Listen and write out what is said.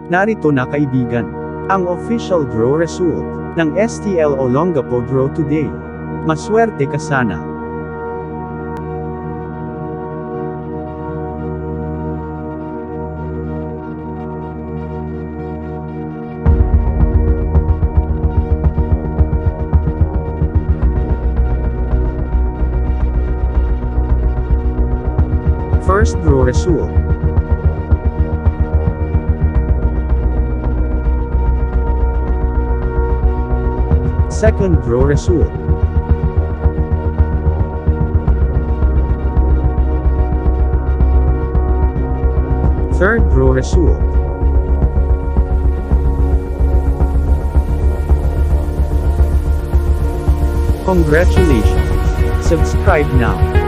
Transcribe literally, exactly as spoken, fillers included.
Narito na kaibigan, ang official draw result ng S T L Olongapo Draw Today. Maswerte ka sana. First draw result. Second draw result. Third draw result. Congratulations! Subscribe now.